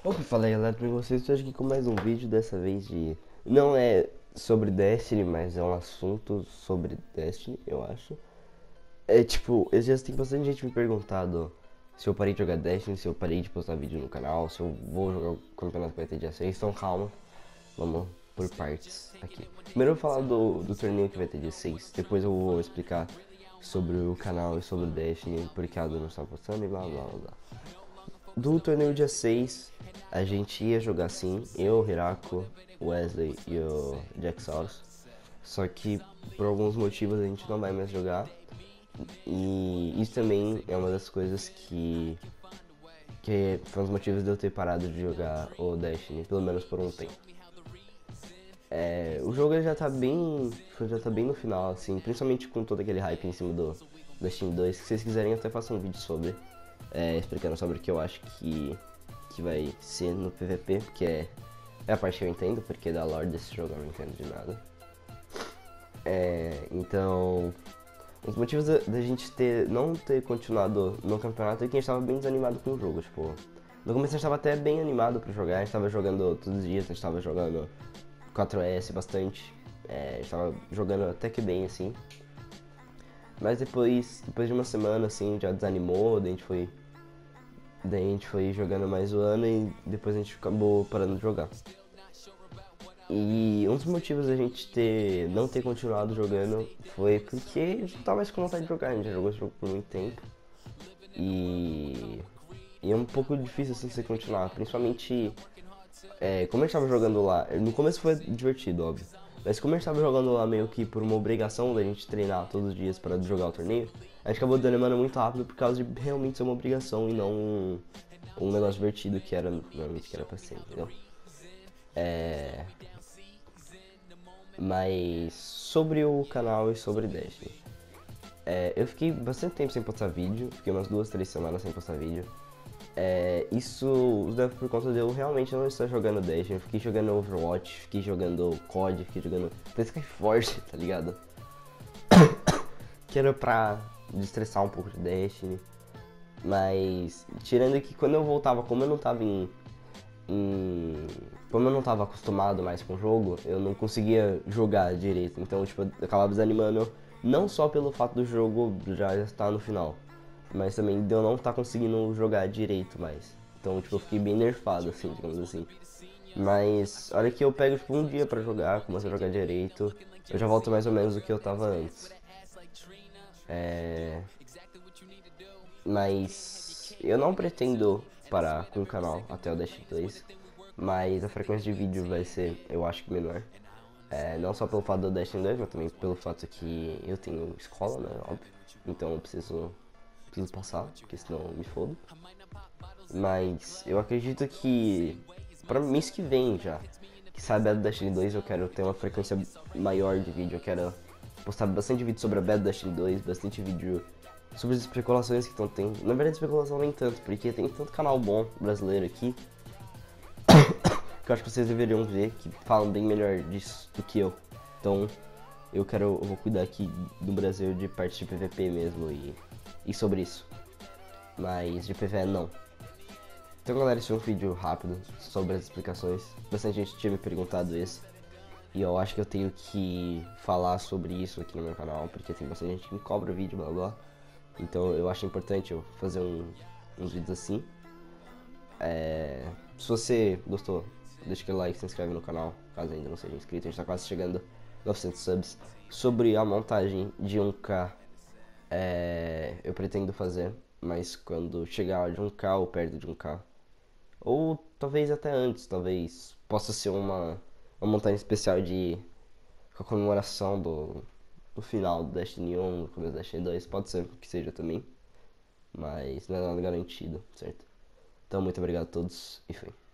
Opa, fala aí galera, com vocês, estou aqui com mais um vídeo, dessa vez de... Não é sobre Destiny, mas é um assunto sobre Destiny, eu acho. É tipo, esses dias tem bastante gente me perguntado se eu parei de jogar Destiny, se eu parei de postar vídeo no canal, se eu vou jogar o campeonato que vai ter dia 6, então calma, vamos por partes aqui. Primeiro eu vou falar do torneio que vai ter dia 6, depois eu vou explicar sobre o canal e sobre o Destiny, porque a não está postando e blá blá blá. Do torneio dia 6, a gente ia jogar sim, eu, Hirako, Wesley e o Jaxaurus. Só que por alguns motivos a gente não vai mais jogar. E isso também é uma das coisas que foi um dos motivos de eu ter parado de jogar o Destiny, pelo menos por um tempo. O jogo já tá bem no final, assim, principalmente com todo aquele hype em cima do Destiny 2. Se vocês quiserem, eu até faço um vídeo sobre, explicando sobre o que eu acho que vai ser no PVP, porque é a parte que eu entendo, porque da lore desse jogo eu não entendo de nada. Então, os motivos da gente não ter continuado no campeonato é que a gente tava bem desanimado com o jogo, tipo... No começo a gente tava até bem animado pra jogar, a gente tava jogando todos os dias, a gente tava jogando 4S bastante, a gente tava jogando até que bem, assim. Mas depois de uma semana, assim, já desanimou, daí a gente foi jogando mais o ano e depois a gente acabou parando de jogar. E um dos motivos da gente não ter continuado jogando foi porque a gente não tava mais com vontade de jogar, a gente já jogou esse jogo por muito tempo. E é um pouco difícil assim você continuar, principalmente como a gente tava jogando lá. No começo foi divertido, óbvio. Mas como a gente tava jogando lá meio que por uma obrigação da gente treinar todos os dias para jogar o torneio, a gente acabou desanimando muito rápido por causa de realmente ser uma obrigação e não um negócio divertido que era normalmente que era pra ser, entendeu? Mas sobre o canal e sobre Destiny. Eu fiquei bastante tempo sem postar vídeo, fiquei umas 2, 3 semanas sem postar vídeo. Isso deve por conta de eu realmente não estar jogando Destiny. Eu fiquei jogando Overwatch, fiquei jogando COD, fiquei jogando até Skyforce, tá ligado? Que era pra destressar um pouco de Destiny. Mas, tirando que quando eu voltava, como eu não tava como eu não tava acostumado mais com o jogo, eu não conseguia jogar direito. Então, tipo, eu acabava desanimando não só pelo fato do jogo já estar no final, mas também de eu não estar conseguindo jogar direito mais. Então, tipo, eu fiquei bem nerfado, assim, digamos assim. Mas, olha que eu pego, tipo, um dia pra jogar, começo a jogar direito, eu já volto mais ou menos do que eu tava antes. Mas eu não pretendo parar com o canal até o Destiny 2, mas a frequência de vídeo vai ser, eu acho que menor. Não só pelo fato do Destiny 2, mas também pelo fato que eu tenho escola, né, óbvio. Então eu preciso passar, porque senão eu me fodo. Mas eu acredito que pra mês que vem já, que sai a beta do Destiny 2, eu quero ter uma frequência maior de vídeo. Eu quero postar bastante vídeo sobre a beta do Destiny 2, bastante vídeo sobre as especulações que estão tendo. Na verdade, especulação nem tanto, porque tem tanto canal bom brasileiro aqui que eu acho que vocês deveriam ver, que falam bem melhor disso do que eu. Então, eu vou cuidar aqui do Brasil de parte de PVP mesmo e sobre isso. Mas de PVE não. Então galera, esse foi um vídeo rápido sobre as explicações. Bastante gente tinha me perguntado isso. E eu acho que eu tenho que falar sobre isso aqui no meu canal, porque tem bastante gente que me cobra vídeo, blá blá. Então eu acho importante eu fazer uns vídeos assim. Se você gostou, deixa aquele like, se inscreve no canal, caso ainda não seja inscrito. A gente tá quase chegando a 900 subs. Sobre a montagem de 1K, eu pretendo fazer, mas quando chegar de 1K ou perto de 1K, ou talvez até antes, talvez possa ser uma montagem especial com a comemoração do final do Destiny 1, do começo do Destiny 2, pode ser que seja também, mas não é nada garantido, certo? Então muito obrigado a todos e fui.